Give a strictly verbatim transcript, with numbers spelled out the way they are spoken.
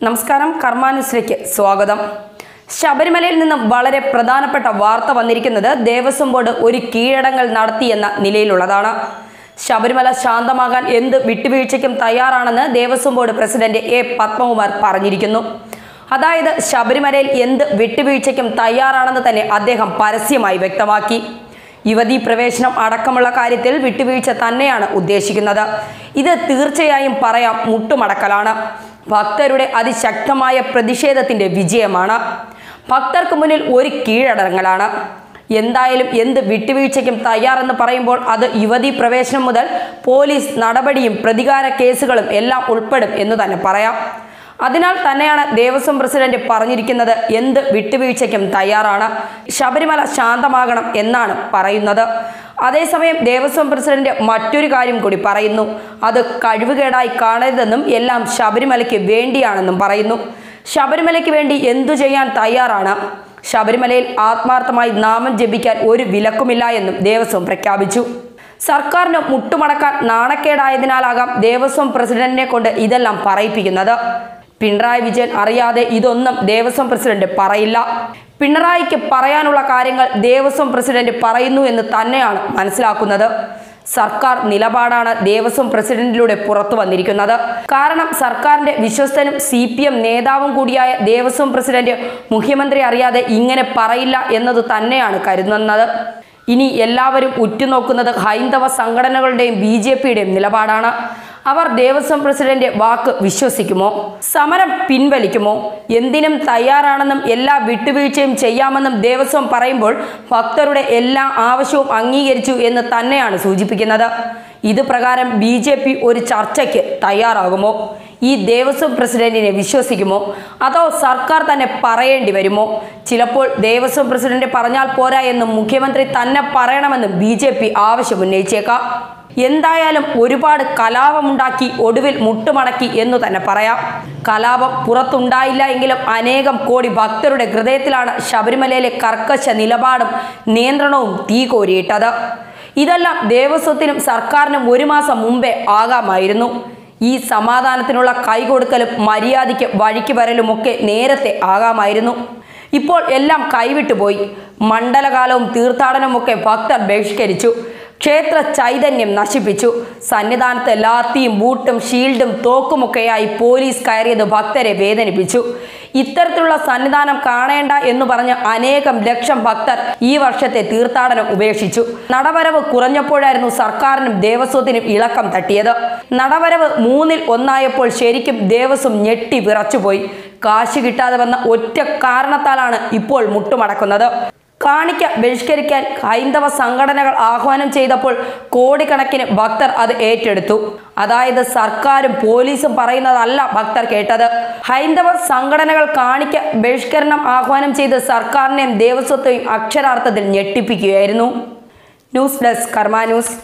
നമസ്കാരം, കർമ്മ ന്യൂസിലേക്ക് സ്വാഗതം. ശബരിമലയിൽ നിന്നും വളരെ പ്രധാനപ്പെട്ട വാർത്ത വന്നിരിക്കുന്നത് ദേവസ്വം ബോർഡ് ഒരു കീഴടങ്ങൽ നടത്തിയെന്ന നിലയിലുള്ളതാണ്. ശബരിമല ശാന്തമാകാൻ എന്ത് വിട്ടുവീഴ്ചയ്ക്കും തയ്യാറാണെന്ന് Devaswom board president A Padmakumar പറഞ്ഞിരിക്കുന്നു. അതായത് ശബരിമലയിൽ എന്ത് വിട്ടുവീഴ്ചയ്ക്കും തയ്യാറാണെന്ന് തന്നെ അദ്ദേഹം പരസ്യമായി വ്യക്തമാക്കി. യുവതീ പ്രവേശനം അടക്കമുള്ള കാര്യത്തിൽ വിട്ടുവീഴ്ച തന്നെയാണ് ഉദ്ദേശിക്കുന്നത്. ഇത് തീർച്ചയായും പറയാം മുട്ടുമടക്കലാണ്. ഭക്തരുടെ അതിശക്തമായ പ്രതിഷേധത്തിന്റെ വിജയമാണ്. ഭക്തർക്ക് മുന്നിൽ ഒരു കീഴടങ്ങലാണ്. എന്തായാലും എന്ത് വിട്ടുവീഴ്ചയ്ക്കും തയ്യാറെന്ന് പറയുമ്പോൾ അത് യുവതീ പ്രവേശനം മുതൽ പോലീസ് നടപടിയും പ്രതികാര കേസുകളും എല്ലാം ഉൾപ്പെടും എന്ന് തന്നെ പറയാം. അതിനാൽ തന്നെയാണ് ദേവസ്വം പ്രസിഡന്റ് പറഞ്ഞിരിക്കുന്നത് എന്ത് വിട്ടുവീഴ്ചയ്ക്കും തയ്യാറാണ്, ശബരിമല ശാന്തമാകണം എന്നാണ് പറയുന്നത്. അതേസമയം ദേവസ്വം പ്രസിഡന്റ് മറ്റൊരു കാര്യം കൂടി പറയുന്നു. അത് കഴിവുകേടായി കാണരുതെന്നും എല്ലാം ശബരിമലയ്ക്ക് വേണ്ടിയാണെന്നും പറയുന്നു. ശബരിമലയ്ക്ക് വേണ്ടി എന്തു ചെയ്യാൻ തയ്യാറാണ്. ശബരിമലയിൽ ആത്മാർത്ഥമായി നാമം ജപിക്കാൻ ഒരു വിലക്കുമില്ല എന്നും ദേവസ്വം പ്രഖ്യാപിച്ചു. സർക്കാരിന് മുട്ടുമടക്കാൻ നാണക്കേടായതിനാലാകാം ദേവസ്വം പ്രസിഡന്റിനെ കൊണ്ട് ഇതെല്ലാം പറയിപ്പിക്കുന്നത്. പിണറായി വിജയൻ അറിയാതെ ഇതൊന്നും ദേവസ്വം പ്രസിഡന്റ് പറയില്ല. പിണറായിക്ക് പറയാനുള്ള കാര്യങ്ങൾ ദേവസ്വം പ്രസിഡന്റ് പറയുന്നു എന്ന് തന്നെയാണ് മനസ്സിലാക്കുന്നത്. സർക്കാർ നിലപാടാണ് ദേവസ്വം പ്രസിഡന്റിലൂടെ പുറത്തു വന്നിരിക്കുന്നത്. കാരണം സർക്കാരിന്റെ വിശ്വസ്തനും സി പി എം നേതാവും കൂടിയായ ദേവസ്വം പ്രസിഡന്റ് മുഖ്യമന്ത്രി അറിയാതെ ഇങ്ങനെ പറയില്ല എന്നത് തന്നെയാണ് കരുതുന്നത്. ഇനി എല്ലാവരും ഉറ്റുനോക്കുന്നത് ഹൈന്ദവ സംഘടനകളുടെയും ബി ജെ പിയുടെയും നിലപാടാണ്. അവർ ദേവസ്വം പ്രസിഡന്റ് വാക്ക് വിശ്വസിക്കുമോ? സമരം പിൻവലിക്കുമോ? എന്തിനും തയ്യാറാണെന്നും എല്ലാ വിട്ടുവീഴ്ചയും ചെയ്യാമെന്നും ദേവസ്വം പറയുമ്പോൾ ഭക്തരുടെ എല്ലാ ആവശ്യവും അംഗീകരിച്ചു എന്ന് തന്നെയാണ് സൂചിപ്പിക്കുന്നത്. ഇത് പ്രകാരം ബി ജെ പി ഒരു ചർച്ചയ്ക്ക് തയ്യാറാകുമോ? ഈ ദേവസ്വം പ്രസിഡന്റിനെ വിശ്വസിക്കുമോ? അതോ സർക്കാർ തന്നെ പറയേണ്ടി വരുമോ? ചിലപ്പോൾ ദേവസ്വം പ്രസിഡന്റ് പറഞ്ഞാൽ പോരാ എന്നും മുഖ്യമന്ത്രി തന്നെ പറയണമെന്നും ബി ജെ പി ആവശ്യമുന്നയിച്ചേക്കാം. എന്തായാലും ഒരുപാട് കലാപമുണ്ടാക്കി ഒടുവിൽ മുട്ടുമടക്കി എന്നു തന്നെ പറയാം. കലാപം പുറത്തുണ്ടായില്ല എങ്കിലും അനേകം കോടി ഭക്തരുടെ ഹൃദയത്തിലാണ് ശബരിമലയിലെ കർക്കശ നിലപാടും നിയന്ത്രണവും തീ കോരിയിട്ടത്. ഇതെല്ലാം ദേവസ്വത്തിനും സർക്കാരിനും ഒരു മാസം മുമ്പേ ആകാമായിരുന്നു. ഈ സമാധാനത്തിനുള്ള കൈകൊടുക്കലും മര്യാദയ്ക്ക് വഴിക്ക് വരലുമൊക്കെ നേരത്തെ ആകാമായിരുന്നു. ഇപ്പോൾ എല്ലാം കൈവിട്ടുപോയി. മണ്ഡലകാലവും തീർത്ഥാടനമൊക്കെ ഭക്തർ ബഹിഷ്കരിച്ചു. ക്ഷേത്ര ചൈതന്യം നശിപ്പിച്ചു. സന്നിധാനത്ത് ലാത്തിയും ബൂട്ടും ഷീൽഡും തോക്കുമൊക്കെയായി പോലീസ് കയറിയത് ഭക്തരെ വേദനിപ്പിച്ചു. ഇത്തരത്തിലുള്ള സന്നിധാനം കാണേണ്ട എന്ന് പറഞ്ഞ് അനേകം ലക്ഷം ഭക്തർ ഈ വർഷത്തെ തീർത്ഥാടനം ഉപേക്ഷിച്ചു. നടവരവ് കുറഞ്ഞപ്പോഴായിരുന്നു സർക്കാരിനും ദേവസ്വത്തിനും ഇളക്കം തട്ടിയത്. നടവരവ് മൂന്നിൽ ഒന്നായപ്പോൾ ശരിക്കും ദേവസ്വം ഞെട്ടി വിറച്ചുപോയി. കാശ് കിട്ടാതെ വന്ന ഒറ്റ കാരണത്താലാണ് ഇപ്പോൾ മുട്ടുമടക്കുന്നത്. കാണിക്ക ബഹിഷ്കരിക്കാൻ ഹൈന്ദവ സംഘടനകൾ ആഹ്വാനം ചെയ്തപ്പോൾ കോടിക്കണക്കിന് ഭക്തർ അത് ഏറ്റെടുത്തു. അതായത് സർക്കാരും പോലീസും പറയുന്നതല്ല ഭക്തർ കേട്ടത്. ഹൈന്ദവ സംഘടനകൾ കാണിക്ക ബഹിഷ്കരണം ആഹ്വാനം ചെയ്ത് സർക്കാരിനെയും ദേവസ്വത്തെയും അക്ഷരാർത്ഥത്തിൽ ഞെട്ടിപ്പിക്കുകയായിരുന്നു. News desk Karma news.